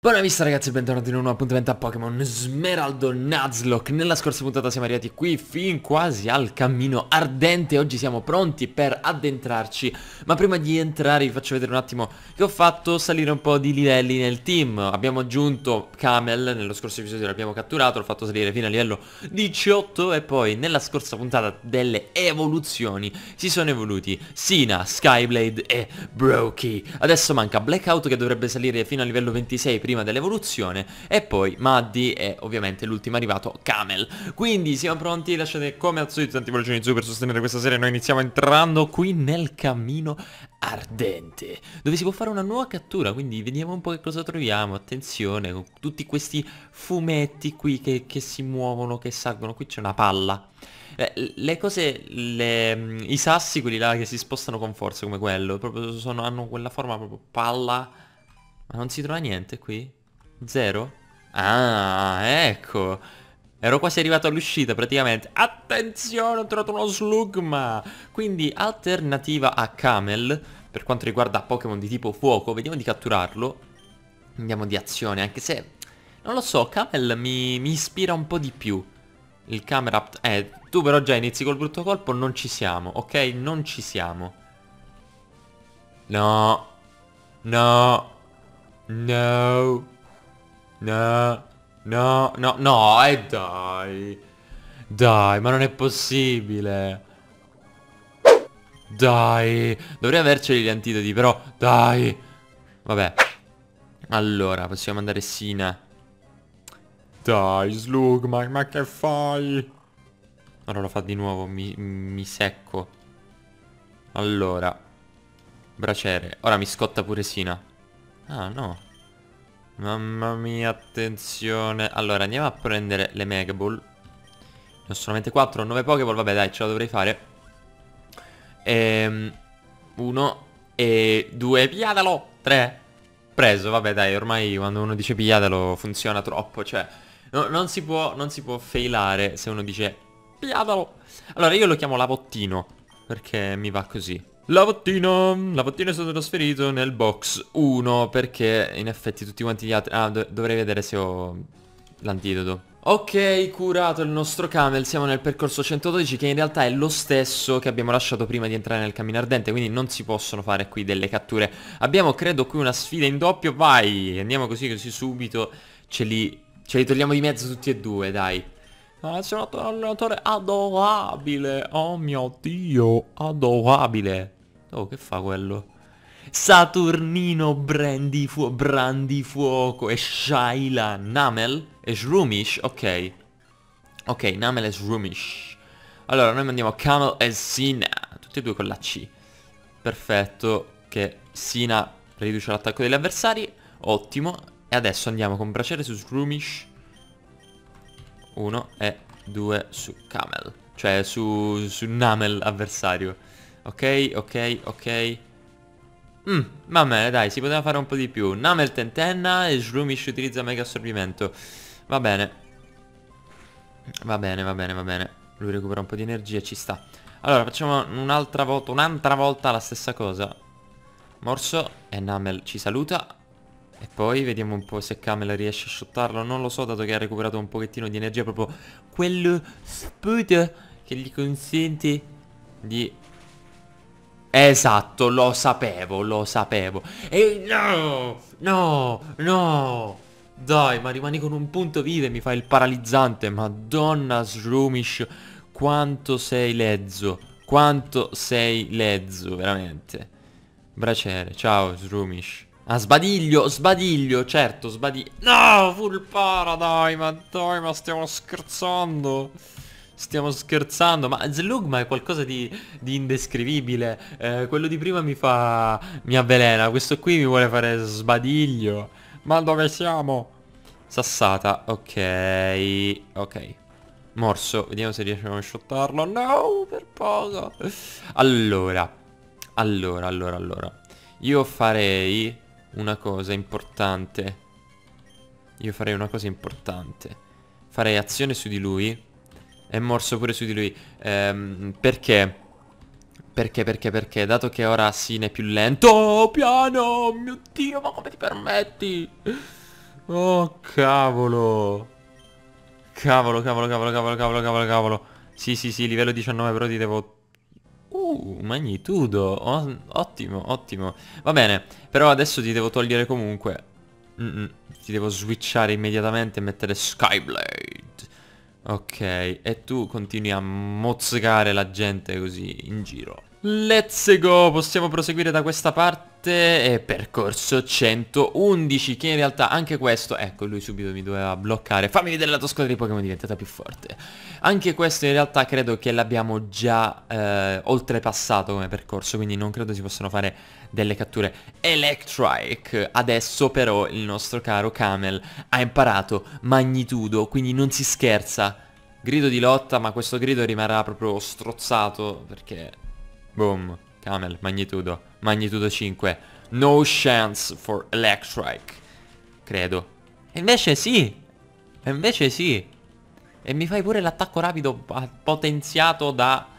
Buona vista ragazzi e bentornati in un nuovo appuntamento a Pokémon Smeraldo Nuzlocke. Nella scorsa puntata siamo arrivati qui fin quasi al cammino ardente. Oggi siamo pronti per addentrarci. Ma prima di entrare vi faccio vedere un attimo che ho fatto salire un po' di livelli nel team. Abbiamo aggiunto Camel, nello scorso episodio l'abbiamo catturato, l'ho fatto salire fino a livello 18. E poi nella scorsa puntata delle evoluzioni si sono evoluti Sina, Skyblade e Brokey. Adesso manca Blackout che dovrebbe salire fino a livello 26 prima dell'evoluzione, e poi Muddy e ovviamente l'ultimo arrivato Camel. Quindi siamo pronti, lasciate come al solito tanti pollici in su per sostenere questa serie. Noi iniziamo entrando qui nel cammino ardente, dove si può fare una nuova cattura, quindi vediamo un po' che cosa troviamo. Attenzione, con tutti questi fumetti qui che si muovono, che salgono. Qui c'è una palla. Le cose, i sassi, quelli là che si spostano con forza come quello, proprio hanno quella forma proprio palla. Ma non si trova niente qui? Zero? Ah, ecco. Ero quasi arrivato all'uscita praticamente. Attenzione, ho trovato uno Slugma. Quindi alternativa a Camel, per quanto riguarda Pokémon di tipo fuoco, vediamo di catturarlo. Andiamo di azione, anche se non lo so, Camel mi ispira un po' di più. Il Camerapt... tu però già inizi col brutto colpo, non ci siamo, ok? Non ci siamo. No. No. No. No. No. No. No, dai. Dai, ma non è possibile. Dai. Dovrei averceli gli antidoti, però. Dai. Vabbè. Allora, possiamo mandare Sina. Dai, Slug, ma che fai? Ora lo fa di nuovo, mi secco. Allora. Braciere. Ora mi scotta pure Sina. Ah, no. Mamma mia, attenzione. Allora, andiamo a prendere le Mega Ball. Ne ho solamente 4, 9 Pokéball. Vabbè, dai, ce la dovrei fare. 1 e 2. Pigliatelo. 3. Preso, vabbè, dai, ormai quando uno dice pigliatelo funziona troppo. Cioè, non si può failare se uno dice pigliatelo. Allora, io lo chiamo Lavottino, perché mi va così. Lavottino è stato trasferito nel box 1, perché in effetti tutti quanti gli altri... Ah, dovrei vedere se ho l'antidoto. Ok, curato il nostro Camel, siamo nel percorso 112, che in realtà è lo stesso che abbiamo lasciato prima di entrare nel cammino ardente, quindi non si possono fare qui delle catture. Abbiamo, credo, qui una sfida in doppio, vai! Andiamo così subito, ce li togliamo di mezzo tutti e due, dai. Ah, c'è un allenatore adorabile, oh mio Dio, adorabile. Oh, che fa quello? Saturnino Brandifuoco e Shaila Namel e Shroomish, ok. Ok, Namel e Shroomish. Allora, noi mandiamo Camel e Sina, tutti e due con la C. Perfetto, che Sina riduce l'attacco degli avversari, ottimo. E adesso andiamo con braciere su Shroomish. 1 e 2 su Camel, cioè su Namel avversario. Ok, ok, ok. Va bene, dai, si poteva fare un po' di più. Namel tentenna e Shroomish utilizza mega assorbimento. Va bene. Va bene, va bene, va bene. Lui recupera un po' di energia, ci sta. Allora, facciamo un'altra volta la stessa cosa. Morso e Namel ci saluta. E poi vediamo un po' se Camel riesce a shottarlo. Non lo so, dato che ha recuperato un pochettino di energia. Proprio quello sputo che gli consente di... Esatto, lo sapevo, lo sapevo. E no, no, no. Dai, ma rimani con un punto vivo e mi fai il paralizzante. Madonna Shroomish, quanto sei lezzo. Quanto sei lezzo, veramente. Braciere, ciao Shroomish. Ah, sbadiglio, certo, sbadiglio. No, full para, dai, ma stiamo scherzando. Stiamo scherzando, ma Slugma è qualcosa di indescrivibile. Quello di prima mi avvelena, questo qui mi vuole fare sbadiglio. Ma dove siamo? Sassata, ok, ok. Morso, vediamo se riusciamo a shottarlo. No, per poco. Allora. Io farei una cosa importante. Farei azione su di lui e morso pure su di lui. Perché? Perché? Dato che ora Sin è più lento. Oh, piano! Mio Dio, ma come ti permetti? Oh, cavolo. Cavolo, cavolo, cavolo, cavolo, cavolo, cavolo, cavolo. Sì, sì, sì, livello 19, però ti devo... magnitudo. Ottimo, ottimo. Va bene, però adesso ti devo togliere comunque. Ti devo switchare immediatamente e mettere Skyblade. Ok, e tu continui a mozzicare la gente così in giro. Let's go, possiamo proseguire da questa parte e percorso 111, che in realtà anche questo, ecco lui subito mi doveva bloccare, fammi vedere la tua squadra di Pokémon diventata più forte. Anche questo in realtà credo che l'abbiamo già oltrepassato come percorso, quindi non credo si possano fare delle catture Electrike. Adesso però il nostro caro Camel ha imparato magnitudo, quindi non si scherza. Grido di lotta, ma questo grido rimarrà proprio strozzato perché... Boom, Camel, magnitudo, magnitudo 5. No chance for Electrike. Credo. E invece sì. E invece sì. E mi fai pure l'attacco rapido potenziato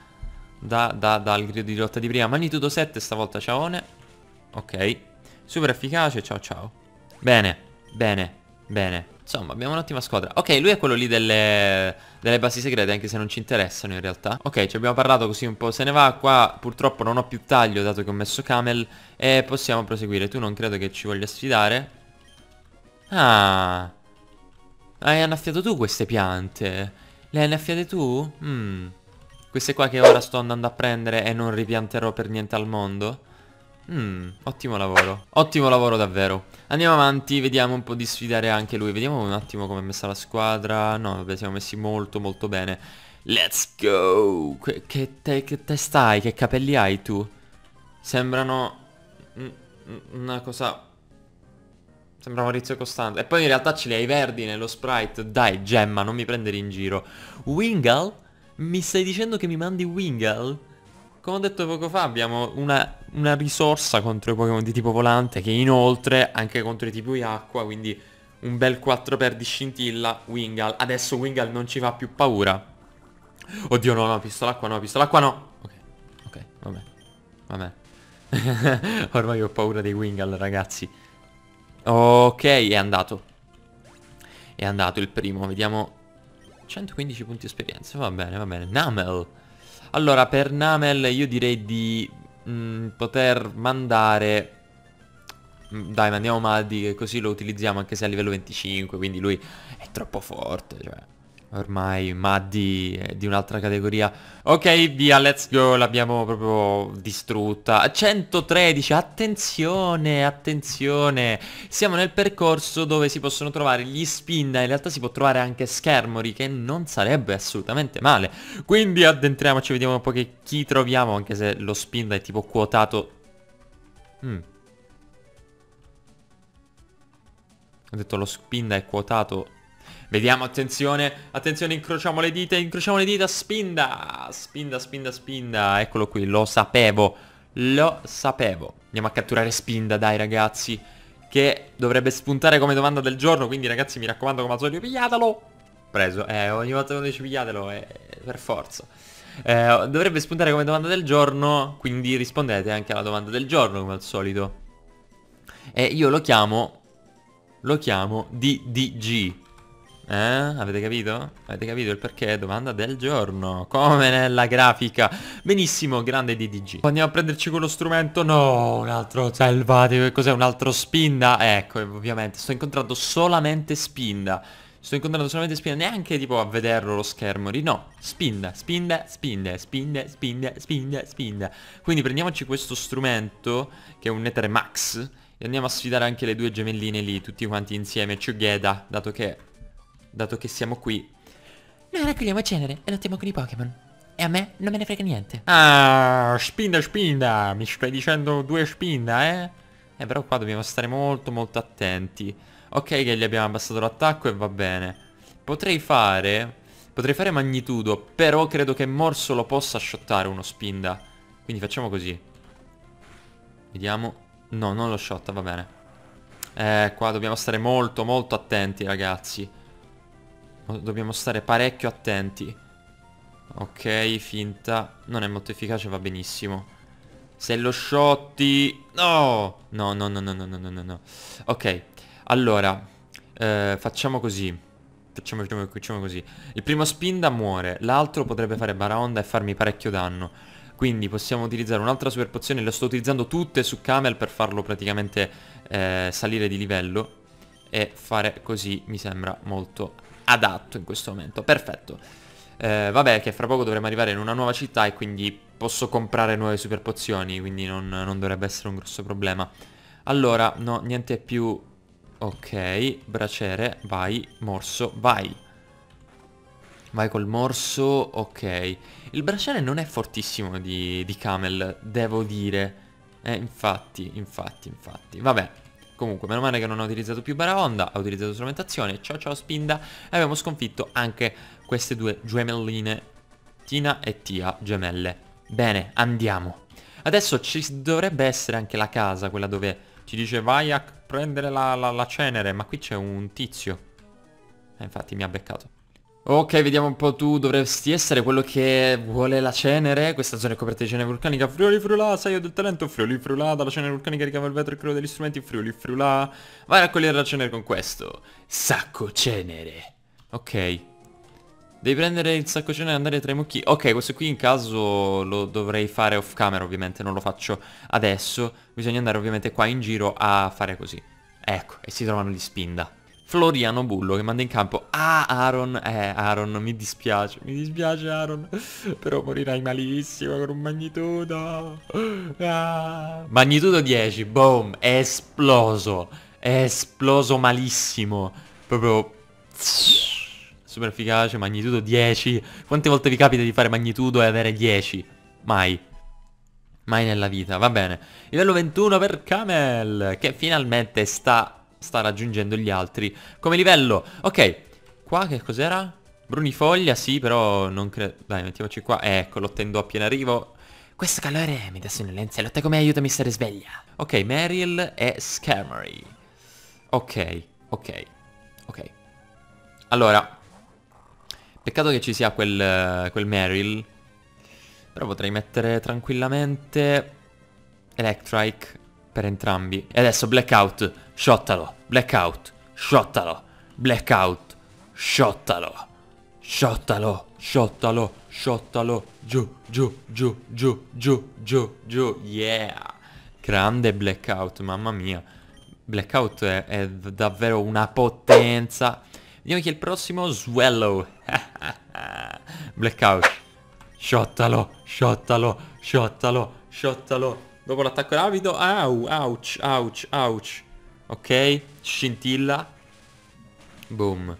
dal grido di lotta di prima. Magnitudo 7 stavolta, ciaone. Ok. Super efficace, ciao ciao. Bene, bene, bene. Insomma, abbiamo un'ottima squadra. Ok, lui è quello lì delle basi segrete, anche se non ci interessano in realtà. Ok, ci abbiamo parlato così un po'. Se ne va. Qua purtroppo non ho più taglio, dato che ho messo Camel. E possiamo proseguire. Tu non credo che ci voglia sfidare. Ah, hai annaffiato tu queste piante? Le hai annaffiate tu? Queste qua che ora sto andando a prendere e non ripianterò per niente al mondo? Ottimo lavoro. Ottimo lavoro davvero. Andiamo avanti, vediamo un po' di sfidare anche lui. Vediamo un attimo come è messa la squadra. No, vabbè, siamo messi molto molto bene. Let's go. Che testa hai? Che capelli hai tu? Sembrano una cosa... Sembra Maurizio Costante. E poi in realtà ce li hai verdi nello sprite. Dai, Gemma, non mi prendere in giro. Wingull? Mi stai dicendo che mi mandi Wingull? Come ho detto poco fa, abbiamo una risorsa contro i Pokémon di tipo volante, che inoltre anche contro i tipi acqua, quindi un bel 4x di scintilla. Wingull. Adesso Wingull non ci fa più paura. Oddio, no, no, pistolacqua no, pistolacqua no. Ok, ok, vabbè. Vabbè. Ormai ho paura dei Wingull, ragazzi. Ok, è andato. È andato il primo, vediamo. 115 punti esperienza, va bene, va bene. Namel. Allora, per Namel io direi di poter mandare... Dai, mandiamo Maddi, che così lo utilizziamo anche se a livello 25, quindi lui è troppo forte, cioè... Ormai Maddi è di un'altra categoria. Ok, via, let's go. L'abbiamo proprio distrutta. 113, attenzione, attenzione. Siamo nel percorso dove si possono trovare gli Spinda. In realtà si può trovare anche Schermori, che non sarebbe assolutamente male. Quindi addentriamoci, vediamo un po' che chi troviamo, anche se lo Spinda è tipo quotato. Ho detto lo Spinda è quotato. Vediamo, attenzione, attenzione, incrociamo le dita, Spinda, Spinda, Spinda, Spinda, eccolo qui, lo sapevo, andiamo a catturare Spinda, dai ragazzi, che dovrebbe spuntare come domanda del giorno, quindi ragazzi mi raccomando come al solito, pigliatelo, preso, ogni volta che dici pigliatelo, per forza, dovrebbe spuntare come domanda del giorno, quindi rispondete anche alla domanda del giorno come al solito, e io lo chiamo DDG. Avete capito? Avete capito il perché? Domanda del giorno. Come nella grafica. Benissimo, grande DDG. Andiamo a prenderci quello strumento. No, un altro selvatico. Che cos'è? Un altro Spinda? Ecco, ovviamente. Sto incontrando solamente Spinda. Sto incontrando solamente Spinda. Neanche tipo a vederlo lo schermo. No, Spinda, Spinda, Spinda, Spinda, Spinda, Spinda, Spinda. Quindi prendiamoci questo strumento, che è un Etere Max, e andiamo a sfidare anche le due gemelline lì, tutti quanti insieme. Together, dato che siamo qui. Noi raccogliamo cenere e lottiamo con i Pokémon. E a me non me ne frega niente. Ah, Spinda, Spinda. Mi stai dicendo due Spinda, eh? Però qua dobbiamo stare molto molto attenti. Ok che gli abbiamo abbassato l'attacco e va bene. Potrei fare magnitudo, però credo che Morso lo possa shottare uno Spinda. Quindi facciamo così. Vediamo. No, non lo shotta, va bene. Qua dobbiamo stare molto molto attenti, ragazzi. Dobbiamo stare parecchio attenti. Ok, finta. Non è molto efficace, va benissimo. Se lo shotti... No! No, no, no, no, no, no, no, no. Ok, allora. Facciamo così. Facciamo così. Il primo Spinda muore, l'altro potrebbe fare Baraonda e farmi parecchio danno. Quindi possiamo utilizzare un'altra super pozione. Le sto utilizzando tutte su Camel per farlo praticamente salire di livello. E fare così mi sembra molto adatto in questo momento. Perfetto. Vabbè, che fra poco dovremo arrivare in una nuova città e quindi posso comprare nuove super pozioni. Quindi non dovrebbe essere un grosso problema. Allora, no, niente più. Ok, braciere, vai, morso, vai. Vai col morso, ok. Il braciere non è fortissimo di Camel, devo dire. Infatti. Vabbè, comunque, meno male che non ho utilizzato più Baraonda, ho utilizzato strumentazione. Ciao ciao Spinda. E abbiamo sconfitto anche queste due gemelline, Tina e Tia, gemelle. Bene, andiamo. Adesso ci dovrebbe essere anche la casa, quella dove ci dice vai a prendere la cenere. Ma qui c'è un tizio. Infatti mi ha beccato. Ok, vediamo un po', tu dovresti essere quello che vuole la cenere. Questa zona è coperta di cenere vulcanica. Friuli frulà, sai io del talento. Friuli frulà, dalla cenere vulcanica ricava il vetro e quello degli strumenti. Friuli frulà. Vai a raccogliere la cenere con questo sacco cenere. Ok. Devi prendere il sacco cenere e andare tra i mucchi. Ok, questo qui in caso lo dovrei fare off camera, ovviamente. Non lo faccio adesso. Bisogna andare ovviamente qua in giro a fare così. Ecco, e si trovano gli Spinda. Floriano Bullo che manda in campo. Ah, Aaron. Aaron, mi dispiace Aaron. Però morirai malissimo con un magnitudo. Magnitudo 10, boom, è esploso. È esploso malissimo. Proprio super efficace, magnitudo 10. Quante volte vi capita di fare magnitudo e avere 10? Mai. Mai nella vita, va bene. Livello 21 per Camel, che finalmente sta raggiungendo gli altri come livello. Ok, qua che cos'era? Brunifoglia, sì, però non credo. Dai, mettiamoci qua. Ecco, lo tendo a pieno arrivo. Questo calore mi dà sonnolenza e lotta come aiutami a stare sveglia. Ok, Meryl e Skarmory. Ok. Allora, peccato che ci sia quel Meryl. Però potrei mettere tranquillamente Electrike per entrambi. E adesso Blackout, shottalo. Blackout, shottalo. Blackout, shottalo. Shottalo. Giù. Yeah. Grande Blackout, mamma mia. Blackout è davvero una potenza. Vediamo chi è il prossimo. Swallow. Blackout. Shottalo. Dopo l'attacco rapido. Ouch. Ok, scintilla. Boom.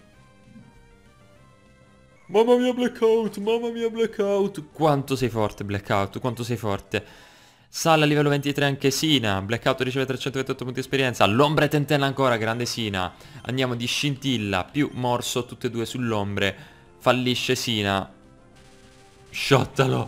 Mamma mia Blackout. Quanto sei forte Blackout, quanto sei forte. Sale a livello 23 anche Sina. Blackout riceve 328 punti di esperienza. L'ombra e tentella ancora, grande Sina. Andiamo di scintilla più morso, tutte e due sull'ombre. Fallisce Sina. Shottalo.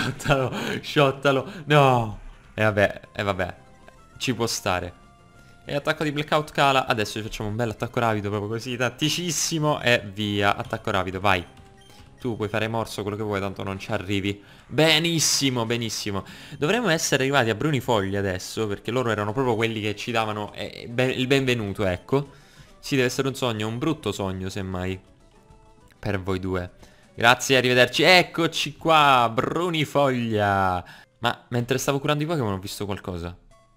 No. E vabbè. Ci può stare. E attacco di Blackout cala. Adesso facciamo un bel attacco rapido, proprio così, tatticissimo. E via. Attacco rapido, vai. Tu puoi fare morso, quello che vuoi, tanto non ci arrivi. Benissimo. Dovremmo essere arrivati a Brunifoglia adesso, perché loro erano proprio quelli che ci davano il benvenuto, ecco. Sì, deve essere un sogno, un brutto sogno, semmai. Per voi due. Grazie, arrivederci. Eccoci qua, Brunifoglia. Ma mentre stavo curando i Pokémon ho visto qualcosa.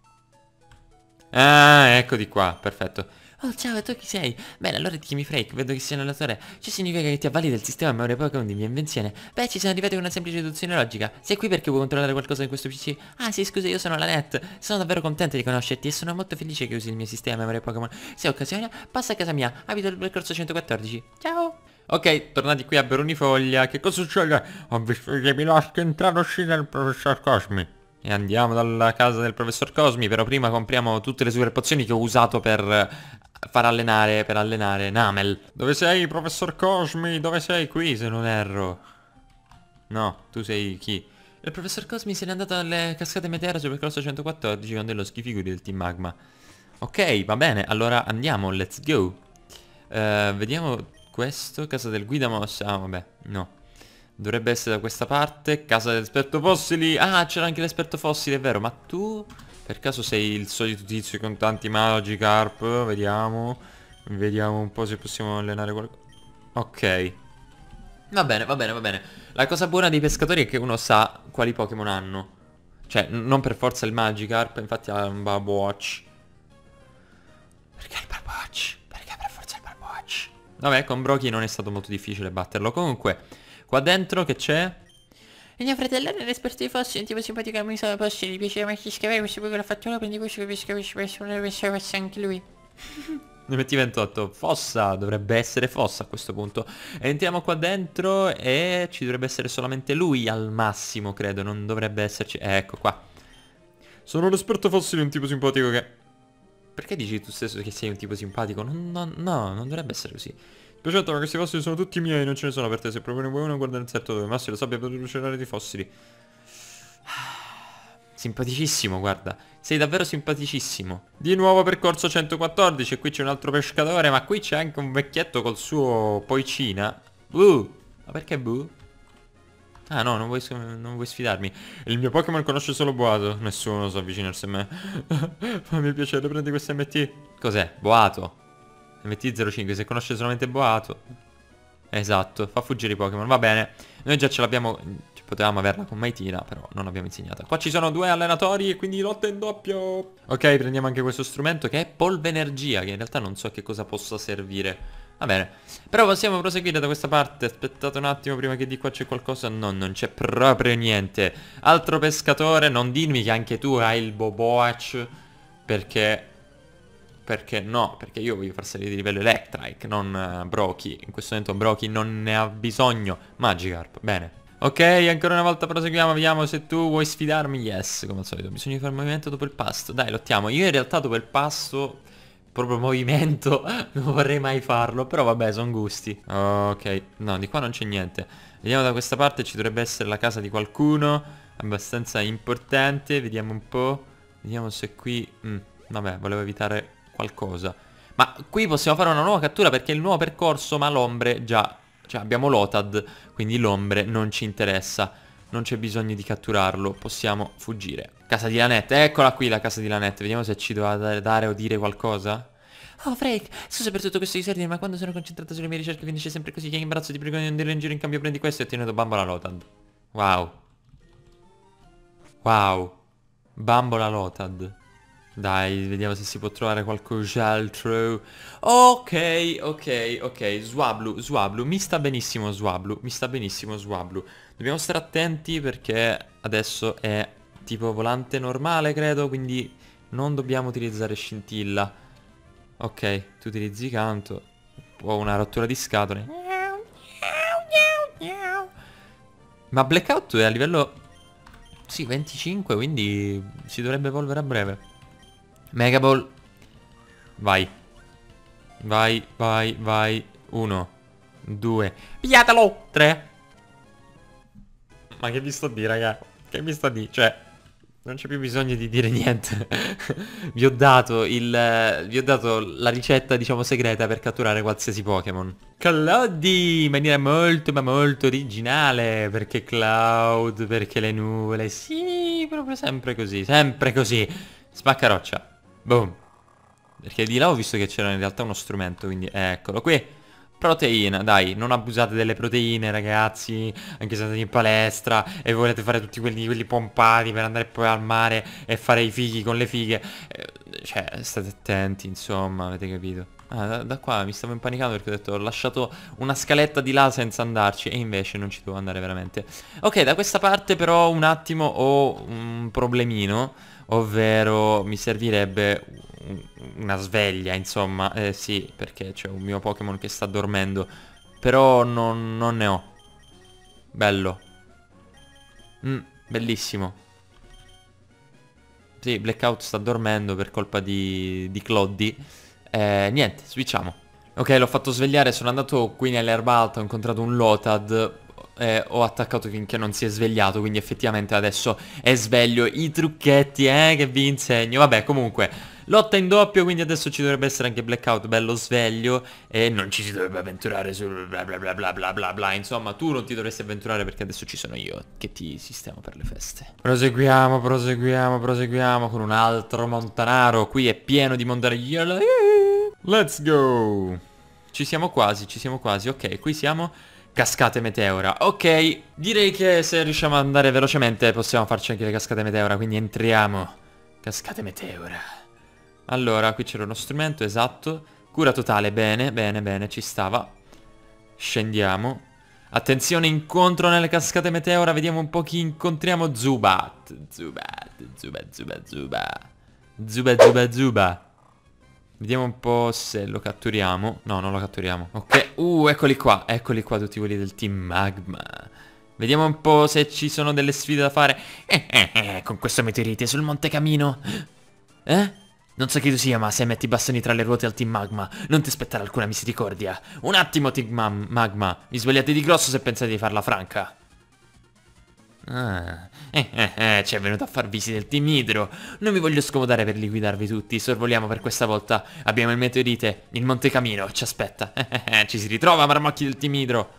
Ah, ecco di qua, perfetto. Oh, ciao, e tu chi sei? Bene, allora ti chiami Frake, vedo che sei un allenatore. Ciò significa che ti avvali del sistema memoria Pokémon di mia invenzione. Beh, ci siamo arrivati con una semplice deduzione logica. Sei qui perché vuoi controllare qualcosa di questo PC? Ah, sì, scusa, io sono la Net. Sono davvero contenta di conoscerti e sono molto felice che usi il mio sistema memoria Pokémon. Se hai occasione, passa a casa mia. Abito il percorso 114. Ciao! Ok, tornati qui a Brunifoglia. Che cosa succede? Ho visto gli Ebiloschi entrare e uscire il professor Cosmi. E andiamo dalla casa del professor Cosmi. Però prima compriamo tutte le super pozioni che ho usato per allenare Namel. Dove sei, professor Cosmi? Dove sei? Qui, se non erro. No, tu sei chi? Il professor Cosmi se n'è andato alle cascate meteore sul percorso 114 con dello schifiguri del Team Magma. Ok, va bene, allora andiamo, let's go. Vediamo questo, casa del Guidamos. Ah, vabbè, no. Dovrebbe essere da questa parte, casa dell'esperto fossili. Ah, c'era anche l'esperto fossile, è vero, ma tu... Per caso sei il solito tizio con tanti Magikarp? Vediamo. Vediamo un po' se possiamo allenare qualcosa. Ok. Va bene, va bene, va bene. La cosa buona dei pescatori è che uno sa quali Pokémon hanno. Cioè, non per forza il Magikarp, infatti ha un Barbwatch. Perché il Barbwatch? Perché per forza il Barbwatch? Vabbè, con Broky non è stato molto difficile batterlo. Comunque, qua dentro che c'è? Il mio fratello era l'esperto di fossili, un tipo simpatico che mi sa fossili, gli piaceva anche scavare, questo poi con la fattura, prendi questo che pescava, pensava fosse anche lui. Ne metti 28. Fossa, dovrebbe essere fossa a questo punto. Entriamo qua dentro e ci dovrebbe essere solamente lui al massimo, credo. Non dovrebbe esserci... ecco qua. Sono l'esperto fossile, un tipo simpatico che... Perché dici tu stesso che sei un tipo simpatico? No, non dovrebbe essere così. Perfetto, ma questi fossili sono tutti miei, non ce ne sono per te. Se proprio ne vuoi uno, guarda nel setto dove Massimo lo sabbia per lucellare di fossili. Simpaticissimo, guarda. Sei davvero simpaticissimo. Di nuovo percorso 114. E qui c'è un altro pescatore. Ma qui c'è anche un vecchietto col suo poicina. Ma perché Boo? Ah no, non vuoi sfidarmi. Il mio Pokémon conosce solo Boato. Nessuno sa avvicinarsi a me. Fammi piacere, prendi questo MT. Cos'è? Boato. MT05, se conosce solamente Boato. Esatto, fa fuggire i Pokémon, va bene. Noi già ce l'abbiamo, potevamo averla con Maitina, però non l'abbiamo insegnata. Qua ci sono 2 allenatori e quindi lotta in doppio. Ok, prendiamo anche questo strumento che è Polve Energia, che in realtà non so a che cosa possa servire. Va bene, però possiamo proseguire da questa parte. Aspettate un attimo prima che di qua c'è qualcosa. No, non c'è proprio niente. Altro pescatore, non dirmi che anche tu hai il Boboach, perché... Perché no? Perché io voglio far salire di livello Electrike, non Broky. In questo momento Broky non ne ha bisogno. Magikarp, bene. Ok, ancora una volta proseguiamo, vediamo se tu vuoi sfidarmi. Yes, come al solito. Bisogna fare movimento dopo il pasto. Dai, lottiamo. Io in realtà dopo il pasto, proprio movimento, non vorrei mai farlo. Però vabbè, sono gusti. Ok, no, di qua non c'è niente. Vediamo da questa parte, ci dovrebbe essere la casa di qualcuno. Abbastanza importante. Vediamo un po'. Vediamo se qui... vabbè, volevo evitare... qualcosa. Ma qui possiamo fare una nuova cattura perché il nuovo percorso, ma l'ombre già... Cioè abbiamo Lotad, quindi l'ombre non ci interessa. Non c'è bisogno di catturarlo, possiamo fuggire. Casa di Lanette, eccola qui la casa di Lanette. Vediamo se ci doveva dare o dire qualcosa. Oh Frank, scusa per tutto questo disordine, ma quando sono concentrato sulle mie ricerche finisce sempre così che in imbarazzo ti prego di non andare in giro, in cambio prendi questo e ti ho tenuto bambola Lotad. Wow. Wow. Bambola Lotad. Dai, vediamo se si può trovare qualcos'altro. Ok. Swablu. Mi sta benissimo Swablu. Dobbiamo stare attenti perché adesso è tipo volante normale, credo, quindi non dobbiamo utilizzare scintilla. Ok, tu utilizzi canto. Ho una rottura di scatole. Ma Blackout è a livello... Sì, 25, quindi si dovrebbe evolvere a breve. Mega Ball. Vai. 1 2. Pigliatelo. 3. Ma che vi sto di, raga? Che mi sta di? Cioè, non c'è più bisogno di dire niente. Vi ho dato la ricetta, diciamo, segreta per catturare qualsiasi Pokémon. Cloudi! In maniera molto, ma molto originale. Perché Cloud? Perché le nuvole? Sì, proprio sempre così. Sempre così. Spaccaroccia. Boom. Perché di là ho visto che c'era in realtà uno strumento, quindi eccolo qui. Proteina, dai, non abusate delle proteine, ragazzi. Anche se andate in palestra e volete fare tutti quelli pompati per andare poi al mare e fare i fighi con le fighe. Cioè, state attenti, insomma, avete capito. Ah, da qua mi stavo impanicando perché ho detto ho lasciato una scaletta di là senza andarci. E invece non ci devo andare veramente. Ok, da questa parte però un attimo ho un problemino. Ovvero mi servirebbe una sveglia, insomma. Sì, perché c'è un mio Pokémon che sta dormendo. Però non ne ho. Bello. Bellissimo. Sì, Blackout sta dormendo per colpa di Cloddy. Niente, switchiamo. Ok, l'ho fatto svegliare, sono andato qui nell'erba alta, ho incontrato un Lotad. Ho attaccato finché non si è svegliato, quindi effettivamente adesso è sveglio. I trucchetti, che vi insegno. Vabbè, comunque, lotta in doppio, quindi adesso ci dovrebbe essere anche Blackout bello sveglio. E non ci si dovrebbe avventurare sul bla bla bla bla bla bla bla. Insomma, tu non ti dovresti avventurare perché adesso ci sono io che ti sistemo per le feste. Proseguiamo con un altro montanaro. Qui è pieno di montanari. Let's go. Ci siamo quasi. Ok, qui siamo. Cascate meteora. Ok, direi che se riusciamo ad andare velocemente possiamo farci anche le cascate meteora, quindi entriamo. Cascate meteora. Allora, qui c'era uno strumento, esatto. Cura totale, bene, ci stava. Scendiamo. Attenzione, incontro nelle cascate meteora, vediamo un po' chi incontriamo. Zubat. Zuba. Vediamo un po' se lo catturiamo. No, non lo catturiamo. Ok. Eccoli qua tutti quelli del team Magma. Vediamo un po' se ci sono delle sfide da fare. Con questo meteorite sul Monte Camino. Non so chi tu sia, ma se metti i bastoni tra le ruote al team Magma, non ti aspettare alcuna misericordia. Un attimo, team Magma. Vi svegliate di grosso se pensate di farla franca. Ci è venuto a far visita il team Idro. Non vi voglio scomodare per liquidarvi tutti. Sorvoliamo per questa volta. Abbiamo il meteorite, il Monte Camino ci aspetta. Ci si ritrova, marmocchi del team Idro.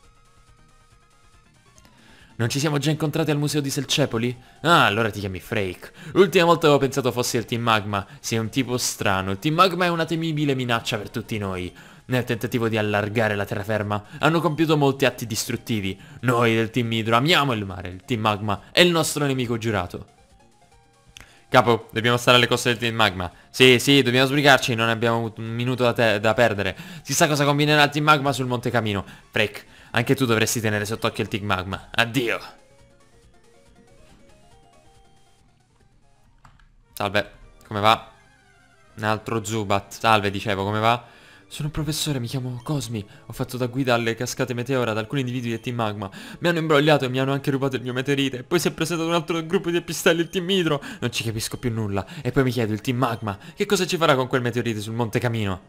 Non ci siamo già incontrati al museo di Selcepoli? Ah, allora ti chiami Frake. L'ultima volta avevo pensato fossi il team Magma. Sei un tipo strano. Il team Magma è una temibile minaccia per tutti noi. Nel tentativo di allargare la terraferma, hanno compiuto molti atti distruttivi. Noi del team Hydro amiamo il mare, il team Magma è il nostro nemico giurato. Capo, dobbiamo stare alle coste del team Magma. Sì, dobbiamo sbrigarci, non abbiamo un minuto da perdere. Si sa cosa combinerà il team Magma sul Monte Camino. Freak, anche tu dovresti tenere sott'occhio il team Magma. Addio. Salve, come va? Un altro Zubat. Salve, dicevo, come va? Sono un professore, mi chiamo Cosmi. Ho fatto da guida alle cascate meteora ad alcuni individui del team Magma. Mi hanno imbrogliato e mi hanno anche rubato il mio meteorite. Poi si è presentato un altro gruppo di pistelli, il team Hydro. Non ci capisco più nulla. E poi mi chiedo, il team Magma, che cosa ci farà con quel meteorite sul Monte Camino?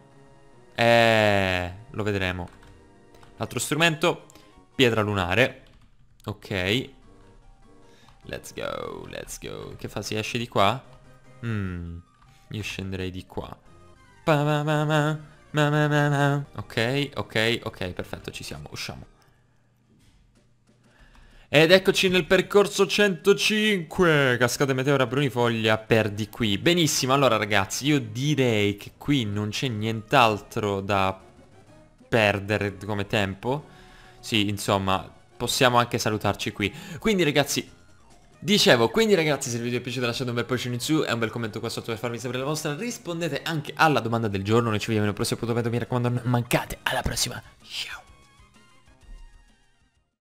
Lo vedremo. L'altro strumento, pietra lunare. Ok. Let's go. Che fa? Si esce di qua? Io scenderei di qua. Ok, perfetto, ci siamo, usciamo. Ed eccoci nel percorso 105. Cascate meteora brunifoglia, perdi qui. Benissimo, allora ragazzi, io direi che qui non c'è nient'altro da perdere come tempo. Sì, insomma, possiamo anche salutarci qui. Quindi ragazzi, se il video è piaciuto lasciate un bel pollice in su e un bel commento qua sotto per farmi sapere la vostra. Rispondete anche alla domanda del giorno. Noi ci vediamo nel prossimo appuntamento, mi raccomando non mancate. Alla prossima, ciao.